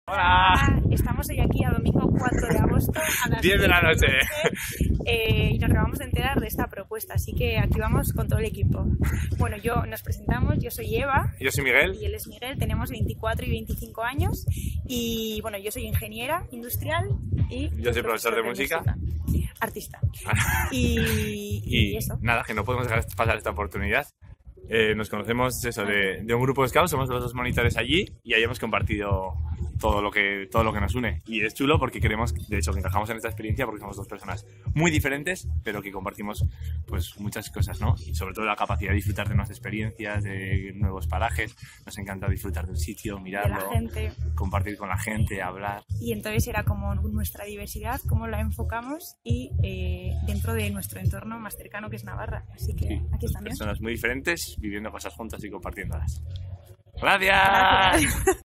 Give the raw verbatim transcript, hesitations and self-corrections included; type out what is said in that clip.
Hola. Estamos hoy aquí a domingo cuatro de agosto a las diez de la noche eh, y nos acabamos de enterar de esta propuesta, así que aquí vamos con todo el equipo. Bueno, yo nos presentamos, yo soy Eva. Yo soy Miguel. Y él es Miguel, tenemos veinticuatro y veinticinco años y bueno, yo soy ingeniera industrial y... Yo soy profesor de, de música. música. Artista. y, y, y eso. Nada, que no podemos dejar pasar esta oportunidad. Eh, nos conocemos eso de, de un grupo de scouts, somos los dos monitores allí y ahí hemos compartido todo lo que todo lo que nos une y es chulo porque queremos, de hecho, que encajamos en esta experiencia porque somos dos personas muy diferentes pero que compartimos pues muchas cosas, ¿no? Y sobre todo la capacidad de disfrutar de nuevas experiencias, de nuevos parajes. Nos encanta disfrutar del sitio, mirarlo, de la gente, compartir con la gente, hablar. Y entonces era como nuestra diversidad, cómo la enfocamos y eh, dentro de nuestro entorno más cercano que es Navarra, así que sí, aquí estamos. Personas muy diferentes viviendo cosas juntas y compartiéndolas. ¡Gracias! Gracias.